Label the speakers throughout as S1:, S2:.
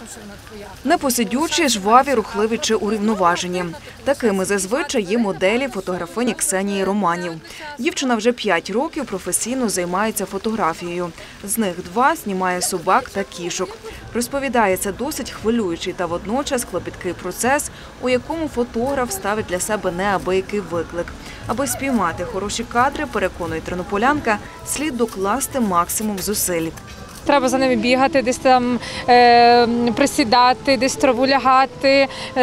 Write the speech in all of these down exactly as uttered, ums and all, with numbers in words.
S1: Непосидючі, жваві, рухливі чи урівноважені. Такими зазвичай є моделі фотографині Ксенії Романів. Дівчина вже п'ять років професійно займається фотографією. З них два знімає собак та кішок. Розповідає, це досить хвилюючий та водночас клопіткий процес, у якому фотограф ставить для себе неабиякий виклик. Аби спіймати хороші кадри, переконує тернополянка, слід докласти максимум зусиль.
S2: Треба за ними бігати, десь там е, присідати, десь в траву лягати.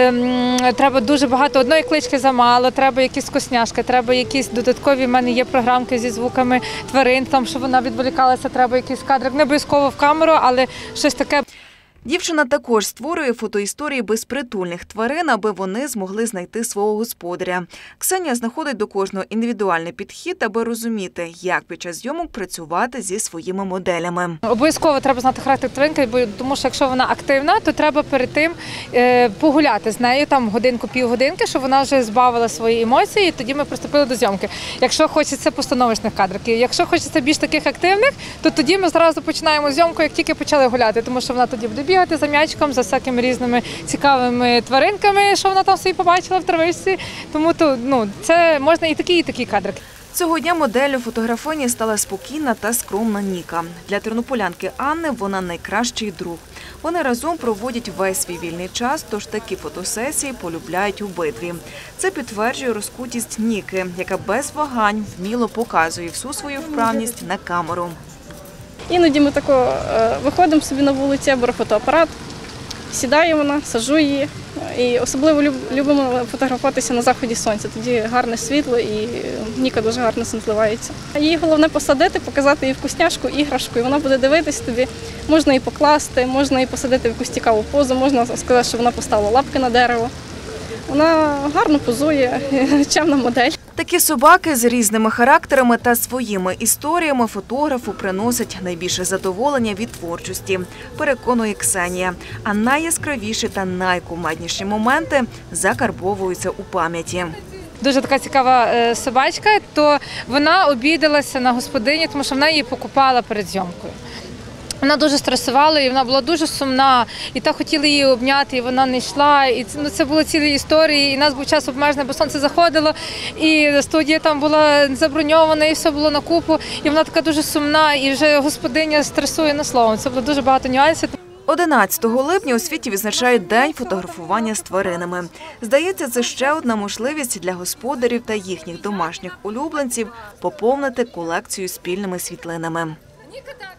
S2: Е, треба дуже багато, одної клички замало, треба якісь вкусняшки, треба якісь додаткові, в мене є програмки зі звуками тварин, там, щоб вона відволікалася, треба якийсь кадр. Не обов'язково в камеру, але щось таке.
S1: Дівчина також створює фотоісторії безпритульних тварин, аби вони змогли знайти свого господаря. Ксенія знаходить до кожного індивідуальний підхід, аби розуміти, як під час зйомок працювати зі своїми моделями.
S2: Обов'язково треба знати характер тваринки, тому що якщо вона активна, то треба перед тим погуляти з нею, там годинку-півгодинки, щоб вона вже збавила свої емоції, і тоді ми приступили до зйомки. Якщо хочеться постановочних кадрів, якщо хочеться більш таких активних, то тоді ми зразу починаємо зйомку, як тільки почали гуляти, тому що вона тоді буде бігати за м'ячиком, за всякими різними цікавими тваринками, що вона там собі побачила в травичці. Тому то, ну, це можна і такі, і такі кадри.
S1: Цього дня моделлю фотографині стала спокійна та скромна Ніка. Для тернополянки Анни вона найкращий друг. Вони разом проводять весь свій вільний час, тож такі фотосесії полюбляють обидві. Це підтверджує розкутість Ніки, яка без вагань вміло показує всю свою вправність на камеру.
S3: Іноді ми тако виходимо собі на вулицю, я беру фотоапарат, сідає вона, саджу її. І особливо любимо фотографуватися на заході сонця, тоді гарне світло і Ніка дуже гарно зливається. Їй головне посадити, показати їй вкусняшку, іграшку, і вона буде дивитись тобі. Можна її покласти, можна її посадити в якусь цікаву позу, можна сказати, що вона поставила лапки на дерево. Вона гарно позує, чемна модель.
S1: Такі собаки з різними характерами та своїми історіями фотографу приносять найбільше задоволення від творчості, переконує Ксенія. А найяскравіші та найкумедніші моменти закарбовуються у пам'яті.
S2: Дуже така цікава собачка, то вона обідалася на господині, тому що вона її покупала перед зйомкою. Вона дуже стресувала, і вона була дуже сумна, і та хотіли її обняти, і вона не йшла. І це, ну, це були цілі історії, і у нас був час обмежений, бо сонце заходило, і студія там була заброньована, і все було на купу. І вона така дуже сумна, і вже господиня стресує на словом. Це було дуже багато нюансів.
S1: одинадцятого липня у світі відзначають День фотографування з тваринами. Здається, це ще одна можливість для господарів та їхніх домашніх улюбленців поповнити колекцію спільними світлинами.